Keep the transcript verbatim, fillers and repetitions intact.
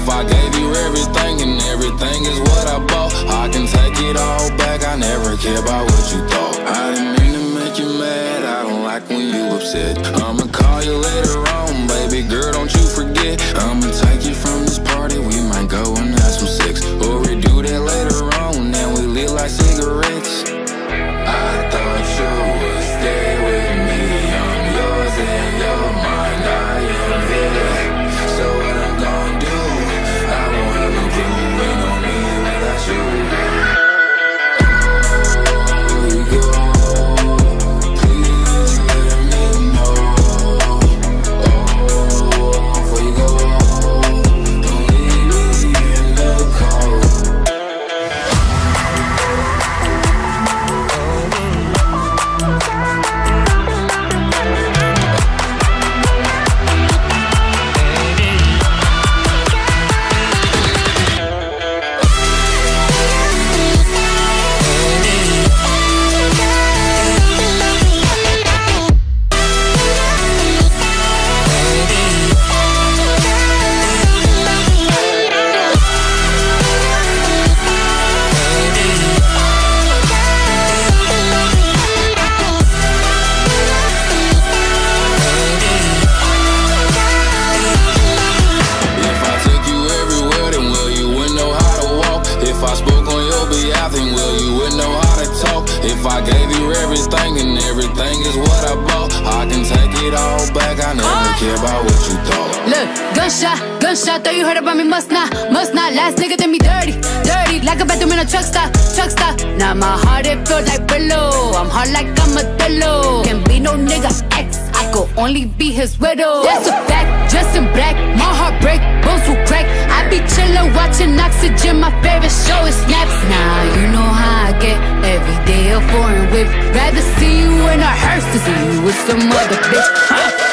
If I gave you everything and everything is what I bought, I can take it all back, I never care about what you thought. I didn't mean to make you mad, I don't like when you upset. I'ma call you later on, baby girl, don't you forget. I'ma take you from this party, we might go and have some sex. Or we do that later on, and we lit like cigarettes. I thought you would stay with me, I'm yours and you're mine, I am here. So what I'm gonna do, I won't ever do, ain't no me without you. Oh, you go, please let me know. Oh, before you go, don't leave me in the cold. If I gave you everything and everything is what I bought, I can take it all back, I never care about what you thought. Look, gunshot, gunshot, thought you heard about me, must not, must not. Last nigga did me dirty, dirty, like a bathroom in a truck stop, truck stop. Now my heart, it feels like Brillo, I'm hard like I'm a pillow. Can't be no nigga ex, I could only be his widow. That's a fact, dressed in black, my heart break, bones will crack. I be chillin', watching Oxygen, my favorite show is Snaps. Now you know how I get, every day a foreign whip. Rather see you in a hearse than see you with some other bitch.